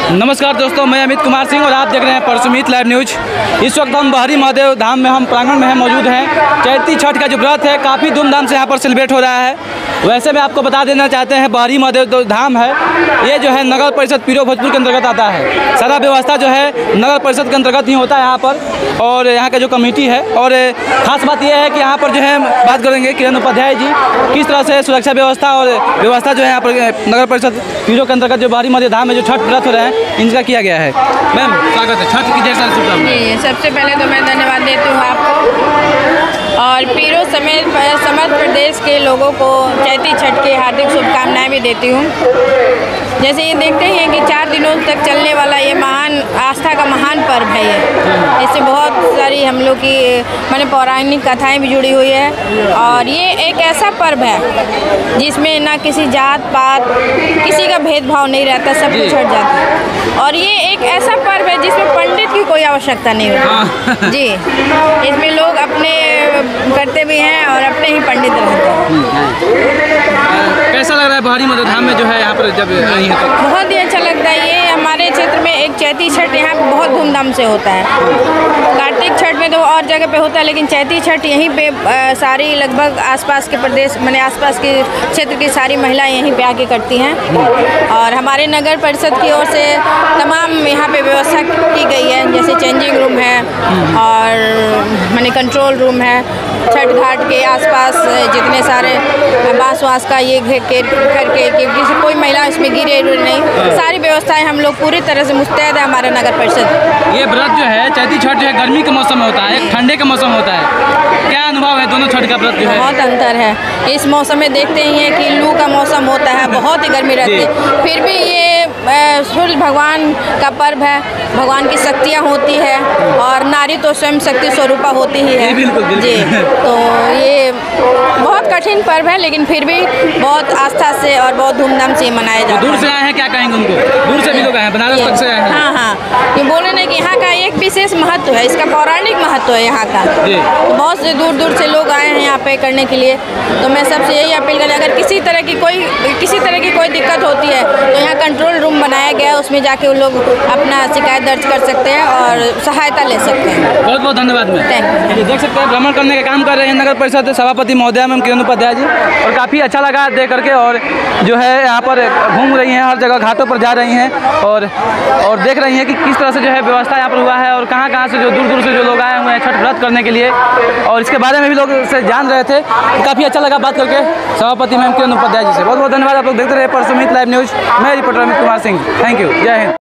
नमस्कार दोस्तों, मैं अमित कुमार सिंह और आप देख रहे हैं परसुमित लाइव न्यूज। इस वक्त हम बहरी महादेव धाम में हम प्रांगण में मौजूद हैं। चैती छठ का जो व्रत है काफ़ी धूमधाम से यहाँ पर सेलिब्रेट हो रहा है। वैसे में आपको बता देना चाहते हैं बहरी महादेव धाम है, ये जो है नगर परिषद पीरो भोजपुर के अंतर्गत आता है। सारा व्यवस्था जो है नगर परिषद के अंतर्गत ही होता है यहाँ पर, और यहाँ का जो कमेटी है। और ख़ास बात यह है कि यहाँ पर जो है बात करेंगे किरण उपाध्याय जी, किस तरह से सुरक्षा व्यवस्था और व्यवस्था जो है यहाँ पर नगर परिषद पीरो के अंतर्गत जो बहरी महादेव धाम में जो छठ व्रत हो रहे हैं इनका किया गया है। मैम स्वागत है, छठ की ढेर सारी शुभकामनाएं। सबसे पहले तो मैं धन्यवाद देती हूँ आपको और पीरो समेत समस्त प्रदेश के लोगों को चैती छठ की हार्दिक शुभकामनाएं भी देती हूँ। जैसे ये देखते हैं कि 4 दिनों तक चलने वाला ये महान आस्था का महान पर्व है। ये इससे बहुत सारी हम लोग की माने पौराणिक कथाएं भी जुड़ी हुई है। और ये एक ऐसा पर्व है जिसमें ना किसी जात पात किसी का भेदभाव नहीं रहता, सब कुछ हट जाता है। और ये एक ऐसा पर्व है जिसमें पंडित की कोई आवश्यकता नहीं होती। जी, इसमें लोग अपने करते भी हैं और अपने ही पंडित रहते हैं। कैसा लग रहा है बहरी महादेव धाम में जो है यहाँ पर जब आई है तो? बहुत ही अच्छा लगता है। ये हमारे क्षेत्र में एक चैती छठ यहाँ पे बहुत धूमधाम से होता है। कार्तिक छठ में तो और जगह पे होता है, लेकिन चैती छठ यहीं पे सारी लगभग आसपास के प्रदेश माने आसपास के क्षेत्र की सारी महिलाएं यहीं पे आके करती हैं। और हमारे नगर परिषद की ओर से तमाम यहाँ पे व्यवस्था की गई है, जैसे चेंजिंग रूम है और माने कंट्रोल रूम है। छठ घाट के आसपास जितने सारे बांस वास का ये करके कि किसी कोई महिला इसमें गिरे नहीं, सारी व्यवस्थाएं हम लोग पूरी तरह से मुस्तैद है हमारा नगर परिषद। ये व्रत जो है चैती छठ जो है गर्मी के मौसम में होता है, एक ठंडे का मौसम होता है, क्या अनुभव है दोनों छठ का व्रत जो है? बहुत अंतर है। इस मौसम में देखते ही हैं कि लू का मौसम होता है, बहुत ही गर्मी रहती है, फिर भी ये सूर्य भगवान का पर्व है, भगवान की शक्तियाँ होती है और नारी तो स्वयं शक्ति स्वरूपा होती ही है। बिल्कुल, बिल्कुल। जी, तो ये बहुत कठिन पर्व है, लेकिन फिर भी बहुत आस्था से और बहुत धूमधाम से मनाया जाता है। दूर से आए हैं, क्या कहेंगे उनको? दूर से भी लोग आए हैं, बनारस तक से आए हैं। हाँ, ये बोले ना कि यहाँ का एक विशेष महत्व है, इसका पौराणिक महत्व है यहाँ का। तो बहुत से दूर दूर से लोग आए हैं यहाँ पे करने के लिए। तो मैं सबसे यही अपील करें, अगर किसी तरह की कोई दिक्कत होती है तो यहाँ कंट्रोल रूम बनाया गया है, उसमें जाके वो लोग अपना शिकायत दर्ज कर सकते हैं और सहायता ले सकते हैं। बहुत बहुत धन्यवाद मैम। Thank you. देख सकते हैं भ्रमण करने का काम कर रहे हैं नगर परिषद सभापति महोदया मैम किरण उपाध्याय जी, और काफ़ी अच्छा लगा देख करके। और जो है यहाँ पर घूम रही हैं, हर जगह घाटों पर जा रही हैं और देख रही हैं कि किस तरह से जो है व्यवस्था यहाँ पर हुआ है और कहाँ से जो दूर दूर से जो लोग आए हुए हैं छठ व्रत करने के लिए, और इसके बारे में भी लोग से जान रहे थे। काफ़ी अच्छा लगा बात करके सभापति मैम किरण उपाध्याय जी से। बहुत बहुत धन्यवाद। आप लोग देखते रहे परसुमित लाइव न्यूज। मैं reporter Amit Kumar Singh. Thank you. जय हिंद।